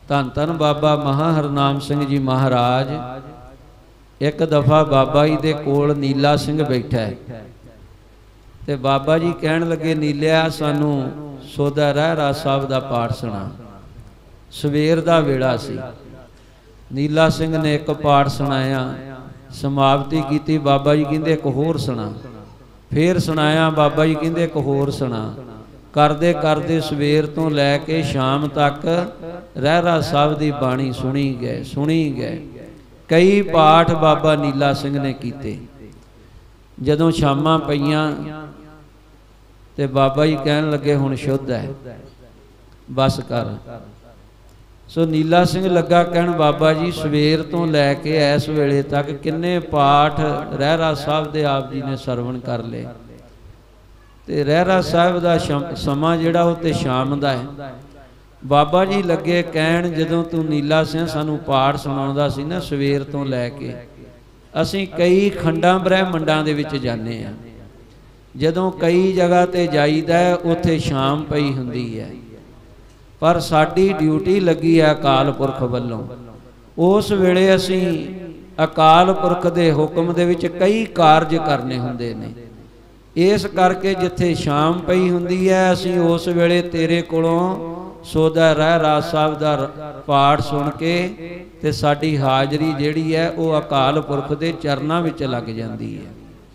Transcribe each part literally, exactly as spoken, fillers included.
धन धन बाबा महाहरनाम सिंह जी महाराज एक दफा बाबा जी दे कोल नीला सिंह बैठा है ते बाबा जी कहन लगे नीलिया सानू सोदा रहरा साहब दा पाठ सुना। सवेर दा वेला सी। नीला सिंह ने एक पाठ सुनाया, समाप्ति की। बाबा जी कहंदे एक होर सुना। फिर सुनाया, बाबा जी कहंदे एक होर सुना। करदे करदे सवेर तो लैके शाम तक रहरा साहब दी बाणी सुनी गए सुनी गए। कई पाठ बाबा नीला सिंह ने कीते। जदों शामां पईयां ते बाबा जी कहन लगे हुण शुद्ध है, बस कर। सो नीला सिंह लगा कहन बाबा जी सवेर तो लैके इस वेले तक किन्ने पाठ रहरा साहब दे आप जी ने सरवण कर ले। ते रहरा साहब दा समा जिहड़ा वो ते शाम दा है। बाबा जी लगे कहन जदों तू नीला सिंह सानू पाठ सुणाउंदा सी ना सवेर तो लैके असीं कई खंडां ब्रह्मंडां दे विच जाने आ। जदों कई जगह ते जाईदा उत्थे शाम पई हुंदी है, पर साडी ड्यूटी लगी है अकाल पुरख वल्लों। उस वेले असीं अकाल पुरख दे हुक्म दे विच कई कारज करने हुंदे ने। इस करके जिथे शाम पई हुंदी है असीं उस वेले तेरे कोलों सोदा रहरा साहब दा पाठ सुन के ते साडी हाजरी जिहड़ी है वो अकाल पुरख दे चरनां विच लग जांदी है।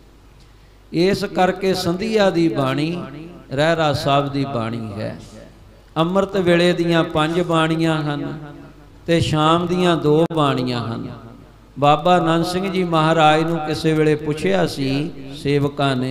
इस करके संधिया दी बाणी रहरा साहब दी बाणी है। अमृत वेले दियां पंज बाणियां हन ते शाम दियां दो बाणियां हन। बाबा नंद सिंह जी महाराज नूं किसे वेले पुछिया सी सेवकां ने,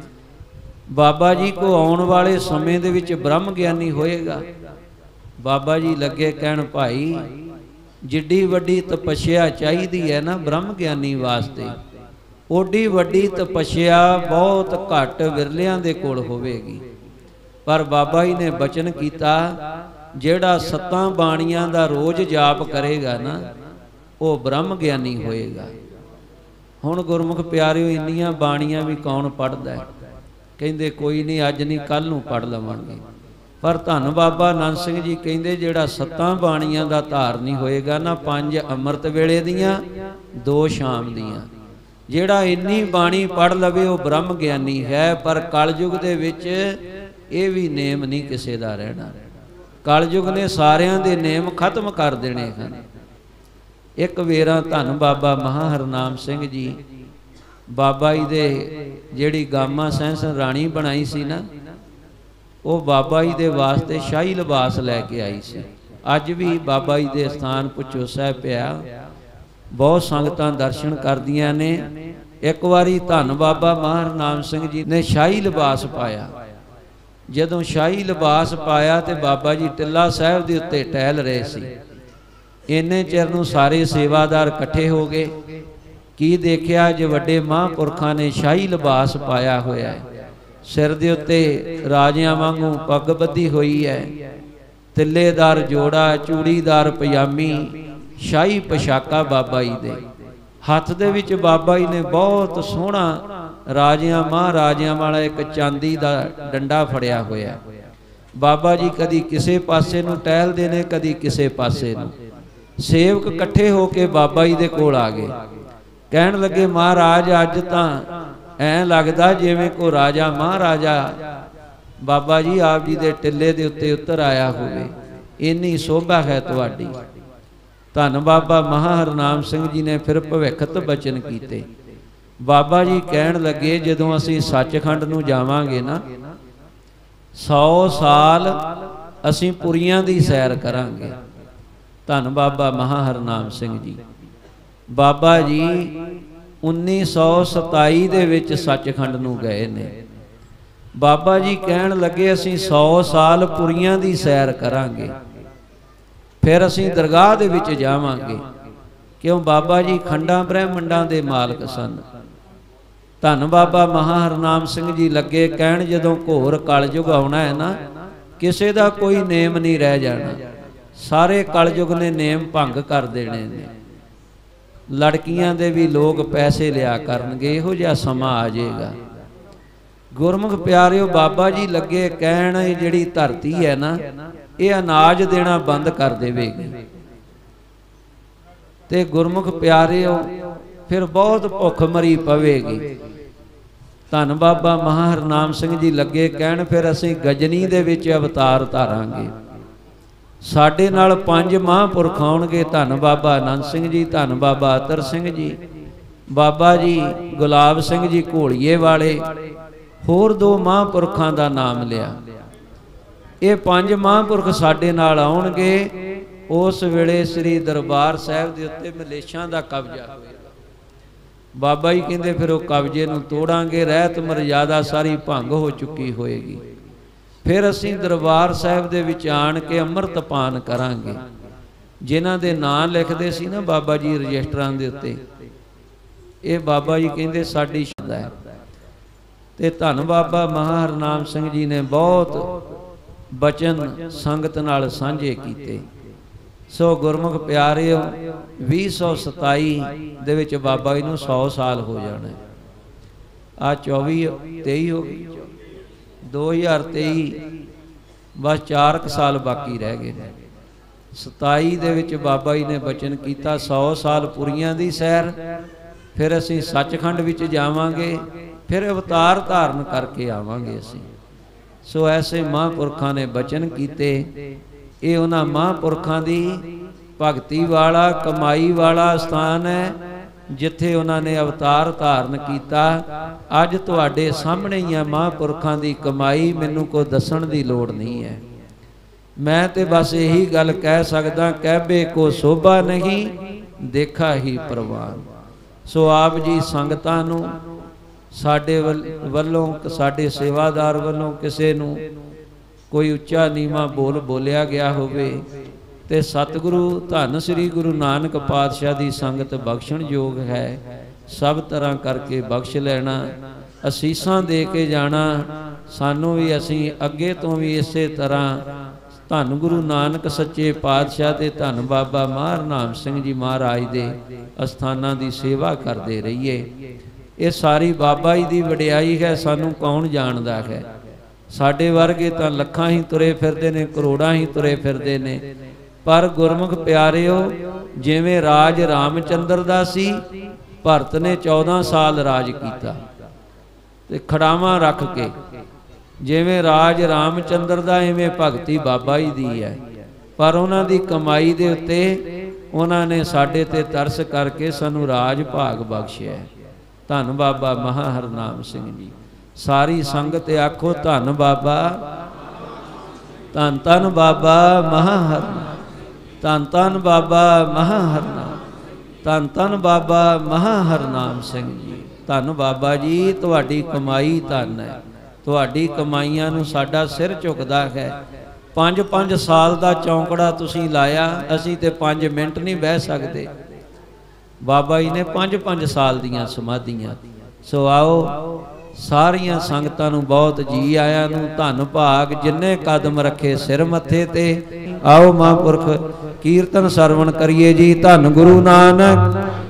बाबा जी को आउण वाले समय दे विच ब्रह्म ज्ञानी होएगा? बाबा जी लगे कहण भाई जिड्डी वड्डी तपस्या चाहिदी है ना ब्रह्म ज्ञानी वास्ते, ओडी वड्डी तपस्या बहुत घट विरलियां दे कोल होवेगी। पर बाबा जी ने बचन किया जेड़ा सत्तां बाणियां दा रोज जाप करेगा ना वो ब्रह्म ज्ञानी होएगा। हुण गुरमुख प्यारिओ इन्नियां बाणियां भी कौन पढ़दा है? कहंदे कोई नहीं अज नहीं कल नूं पढ़ लवांगे। पर धन बाबा नंद सिंह जी कहंदे जेड़ा सत्तां बाणियां दा धारनी होएगा ना, पंज अमृत वेले दियां दो शाम दियां, जेड़ा इन्नी बाणी पढ़ लवे वो ब्रह्म ज्ञानी है। पर कलयुग दे विच ये भी नेम नहीं किसी दा रहना। कलयुग ने सारियां दे नेम खत्म कर देने हैं। एक वेरा धन बाबा महाहरनाम सिंह जी बाबा जी दे जिहड़ी गामा सैंसन राणी बनाई सी ना, वो बाबा जी दे वास्ते शाही लिबास लैके आई सी। अज भी बाबा जी दे स्थान पुछो साहिब पिया, बहुत संगतां दर्शन करदियां ने। एक बारी धन बाबा महाहरनाम सिंह जी ने शाही लिबास पाया। जदों शाही लिबास पाया तो बाबा जी टिल्ला साहब के उत्ते टहल रहे सी। इन्ने चिर नूं सारे सेवादार इकट्ठे हो गए। की देखिया जो वड्डे महापुरखां ने शाही लिबास पाया होया है, सिर दे उत्ते राजियां वांगू पग बधी हुई है, तिल्लेदार जोड़ा, चूड़ीदार पजामी, शाही पोशाका बाबा जी दे। हथ दे विच बाबा जी ने बहुत सोहना राजियां महाराजियां वाला एक चांदी दा डंडा फड़िया होया। बाबा जी कदी किसे पासे नूं टहलदे ने, कदी किसे पासे नूं। सेवक इकट्ठे होके बाबा जी दे कोल आ गए। कहण लगे महाराज अज तां ऐ लगदा जिवें कोई राजा महाराजा बाबा जी आप जी दे टिल्ले दे उत्ते उतर आया होवे, इन्नी शोभा है तुहाडी। धन बाबा महाहरनाम सिंह जी ने फिर भविखत बचन कीते। बाबा जी कहण लगे जदों असीं सचखंड नूं जावांगे ना, सौ साल असीं पुरियां दी सैर करांगे। धन बाबा महाहरनाम सिंह जी बाबा जी उन्नीस सौ सताई दे विच सचखंड नूं गए ने। बाबा जी कहण लगे असीं सौ साल पुरियां दी सैर करांगे, फिर असीं दरगाह दे विच जावांगे। क्यों बाबा जी खंडां ब्रह्मंडां दे मालक सन। धन बाबा महाहरनाम सिंह जी लगे कहण जदों घोर कलयुग आउणा है ना, किसी दा कोई नेम नहीं रह जाना। सारे कलयुग ने नेम भंग कर देने ने। लड़कियां दे भी लोग पैसे लिया करनगे, इहो जिहा समा आ जाएगा। गुरमुख प्यारिओ बाबा जी लगे कहण जिहड़ी धरती है ना, ਇਹ ਅਨਾਜ ਦੇਣਾ ਬੰਦ ਕਰ ਦੇਵੇਗੀ। ਤੇ ਗੁਰਮੁਖ ਪਿਆਰਿਓ ਫਿਰ ਬਹੁਤ ਭੁੱਖ ਮਰੀ ਪਵੇਗੀ। ਧੰਨ ਬਾਬਾ ਮਹਾਂ ਹਰਨਾਮ ਸਿੰਘ ਜੀ ਲੱਗੇ ਕਹਿਣ ਫਿਰ ਅਸੀਂ ਗਜਨੀ ਦੇ ਵਿੱਚ ਅਵਤਾਰ ਧਾਰਾਂਗੇ। ਸਾਡੇ ਨਾਲ ਪੰਜ ਮਹਾਂਪੁਰਖ ਆਉਣਗੇ, ਧੰਨ ਬਾਬਾ ਆਨੰਦ ਸਿੰਘ ਜੀ, ਧੰਨ ਬਾਬਾ ਅਤਰ ਸਿੰਘ ਜੀ, ਬਾਬਾ ਜੀ ਗੁਲਾਬ ਸਿੰਘ ਜੀ ਘੋਲੀਏ ਵਾਲੇ, ਹੋਰ ਦੋ ਮਹਾਂਪੁਰਖਾਂ ਦਾ ਨਾਮ ਲਿਆ। ਇਹ ਪੰਜ ਮਹਾਂਪੁਰਖ ਸਾਡੇ ਨਾਲ ਆਉਣਗੇ। ਉਸ ਵੇਲੇ ਸ੍ਰੀ ਦਰਬਾਰ ਸਾਹਿਬ ਦੇ ਉੱਤੇ ਮਲੇਸ਼ਾਂ ਦਾ ਕਬਜ਼ਾ ਹੋਏਗਾ। ਬਾਬਾ ਜੀ ਕਹਿੰਦੇ ਫਿਰ ਉਹ ਕਬਜ਼ੇ ਨੂੰ ਤੋੜਾਂਗੇ, ਰਹਿਤ ਮਰਜ਼ਾਦਾ ਸਾਰੀ ਭੰਗ ਹੋ ਚੁੱਕੀ ਹੋਏਗੀ। ਫਿਰ ਅਸੀਂ ਦਰਬਾਰ ਸਾਹਿਬ ਦੇ ਵਿੱਚ ਆਣ ਕੇ ਅੰਮ੍ਰਿਤ ਪਾਨ ਕਰਾਂਗੇ। ਜਿਨ੍ਹਾਂ ਦੇ ਨਾਂ ਲਿਖਦੇ ਸੀ ਨਾ ਬਾਬਾ ਜੀ ਰਜਿਸਟਰਾਂ ਦੇ ਉੱਤੇ, ਇਹ ਬਾਬਾ ਜੀ ਕਹਿੰਦੇ ਸਾਡੀ ਸ਼ਰਧਾ ਹੈ। ਤੇ ਧੰਨ ਬਾਬਾ ਮਹਾਂ ਹਰਨਾਮ ਸਿੰਘ ਜੀ ਨੇ ਬਹੁਤ ਬਚਨ ਸੰਗਤ ਨਾਲ ਸਾਂਝੇ ਕੀਤੇ। ਸੋ ਗੁਰਮੁਖ ਪਿਆਰਿਓ ਵੀਹ ਸੌ ਸਤਾਈ ਦੇ ਵਿੱਚ ਬਾਬਾ ਜੀ ਨੂੰ ਸੌ ਸਾਲ ਹੋ ਜਾਣਾ। ਆ ਚੌਵੀ ਤੇਈ ਹੋ ਗਈ, ਦੋ ਹਜ਼ਾਰ ਤੇਈ ਬਸ ਚਾਰ ਕੁ ਸਾਲ ਬਾਕੀ ਰਹਿ ਗਏ ਨੇ। ਸਤਾਈ ਦੇ ਵਿੱਚ ਬਾਬਾ ਜੀ ਨੇ ਬਚਨ ਕੀਤਾ ਸੌ ਸਾਲ ਪੁਰੀਆਂ ਦੀ ਸੈਰ। ਫਿਰ ਅਸੀਂ ਸੱਚਖੰਡ ਵਿੱਚ ਜਾਵਾਂਗੇ, ਫਿਰ ਅਵਤਾਰ ਧਾਰਨ ਕਰਕੇ ਆਵਾਂਗੇ ਅਸੀਂ। ਸੋ ਐਸੇ ਮਹਾਂਪੁਰਖਾਂ ਨੇ ਬਚਨ ਕੀਤੇ। ਇਹ ਉਹਨਾਂ ਮਹਾਂਪੁਰਖਾਂ ਦੀ ਭਗਤੀ ਵਾਲਾ ਕਮਾਈ ਵਾਲਾ ਸਥਾਨ ਹੈ ਜਿੱਥੇ ਉਹਨਾਂ ਨੇ ਅਵਤਾਰ ਧਾਰਨ ਕੀਤਾ। ਅੱਜ ਤੁਹਾਡੇ ਸਾਹਮਣੇ ਹੀ ਆ ਮਹਾਂਪੁਰਖਾਂ ਦੀ ਕਮਾਈ, ਮੈਨੂੰ ਕੋਈ ਦੱਸਣ ਦੀ ਲੋੜ ਨਹੀਂ ਹੈ। ਮੈਂ ਤੇ ਬਸ ਇਹੀ ਗੱਲ ਕਹਿ ਸਕਦਾ, ਕਹਿਬੇ ਕੋ ਸੋਭਾ ਨਹੀਂ ਦੇਖਾ ਹੀ ਪ੍ਰਵਾਨ। ਸੋ ਆਪ ਜੀ ਸੰਗਤਾਂ ਨੂੰ ਸਾਡੇ ਵੱਲੋਂ, ਸਾਡੇ ਸੇਵਾਦਾਰ ਵੱਲੋਂ ਕਿਸੇ ਨੂੰ ਕੋਈ ਉੱਚਾ ਨੀਵਾਂ ਬੋਲ ਬੋਲਿਆ ਗਿਆ ਹੋਵੇ ਤੇ ਸਤਿਗੁਰੂ ਧੰਨ ਸ੍ਰੀ ਗੁਰੂ ਨਾਨਕ ਪਾਤਸ਼ਾਹ ਦੀ ਸੰਗਤ ਬਖਸ਼ਣ ਯੋਗ ਹੈ। ਸਭ ਤਰ੍ਹਾਂ ਕਰਕੇ ਬਖਸ਼ ਲੈਣਾ, ਅਸੀਸਾਂ ਦੇ ਕੇ ਜਾਣਾ। ਸਾਨੂੰ ਵੀ ਅਸੀਂ ਅੱਗੇ ਤੋਂ ਵੀ ਇਸੇ ਤਰ੍ਹਾਂ ਧੰਨ ਗੁਰੂ ਨਾਨਕ ਸੱਚੇ ਪਾਤਸ਼ਾਹ ਤੇ ਧੰਨ ਬਾਬਾ ਮਹਾਂ ਹਰਨਾਮ ਸਿੰਘ ਜੀ ਮਹਾਰਾਜ ਦੇ ਅਸਥਾਨਾਂ ਦੀ ਸੇਵਾ ਕਰਦੇ ਰਹੀਏ। ਇਹ ਸਾਰੀ ਬਾਬਾ ਜੀ ਦੀ ਵਡਿਆਈ ਹੈ, ਸਾਨੂੰ ਕੌਣ ਜਾਣਦਾ ਹੈ। ਸਾਡੇ ਵਰਗੇ ਤਾਂ ਲੱਖਾਂ ਹੀ ਤੁਰੇ ਫਿਰਦੇ ਨੇ, ਕਰੋੜਾਂ ਹੀ ਤੁਰੇ ਫਿਰਦੇ ਨੇ। ਪਰ ਗੁਰਮੁਖ ਪਿਆਰਿਓ, ਜਿਵੇਂ ਰਾਜ ਰਾਮਚੰਦਰ ਦਾ ਸੀ, ਭਰਤ ਨੇ ਚੌਦਾਂ ਸਾਲ ਰਾਜ ਕੀਤਾ ਤੇ ਖੜਾਵਾਂ ਰੱਖ ਕੇ। ਜਿਵੇਂ ਰਾਜ ਰਾਮਚੰਦਰ ਦਾ, ਇਵੇਂ ਭਗਤੀ ਬਾਬਾ ਜੀ ਦੀ ਹੈ। ਪਰ ਉਹਨਾਂ ਦੀ ਕਮਾਈ ਦੇ ਉੱਤੇ ਉਹਨਾਂ ਨੇ ਸਾਡੇ ਤੇ ਤਰਸ ਕਰਕੇ ਸਾਨੂੰ ਰਾਜ ਭਾਗ ਬਖਸ਼ਿਆ। ਧੰਨ ਬਾਬਾ ਮਹਾਂ ਹਰਨਾਮ ਸਿੰਘ ਜੀ। ਸਾਰੀ ਸੰਗਤ ਆਖੋ ਧੰਨ ਬਾਬਾ, ਧੰਨ ਧੰਨ ਬਾਬਾ ਮਹਾਂ ਹਰਨਾਮ, ਧੰਨ ਧੰਨ ਬਾਬਾ ਮਹਾਂ ਹਰਨਾਮ, ਧੰਨ ਧੰਨ ਬਾਬਾ ਮਹਾਂ ਹਰਨਾਮ ਸਿੰਘ ਜੀ। ਧੰਨ ਬਾਬਾ ਜੀ, ਤੁਹਾਡੀ ਕਮਾਈ ਧੰਨ ਹੈ। ਤੁਹਾਡੀ ਕਮਾਈਆਂ ਨੂੰ ਸਾਡਾ ਸਿਰ ਝੁਕਦਾ ਹੈ। ਪੰਜ ਪੰਜ ਸਾਲ ਦਾ ਚੌਂਕੜਾ ਤੁਸੀਂ ਲਾਇਆ, ਅਸੀਂ ਤੇ ਪੰਜ ਮਿੰਟ ਨਹੀਂ ਬਹਿ ਸਕਦੇ। ਬਾਬਾ ਜੀ ਨੇ ਪੰਜ ਪੰਜ ਸਾਲ ਦੀਆਂ ਸਮਾਧੀਆਂ। ਸੋ ਆਓ ਸਾਰੀਆਂ ਸੰਗਤਾਂ ਨੂੰ ਬਹੁਤ ਜੀ ਆਇਆਂ ਨੂੰ ਧੰਨ ਭਾਗ, ਜਿੰਨੇ ਕਦਮ ਰੱਖੇ ਸਿਰ ਮੱਥੇ ਤੇ। ਆਓ ਮਹਾਂਪੁਰਖ ਕੀਰਤਨ ਸਰਵਣ ਕਰੀਏ ਜੀ। ਧੰਨ ਗੁਰੂ ਨਾਨਕ।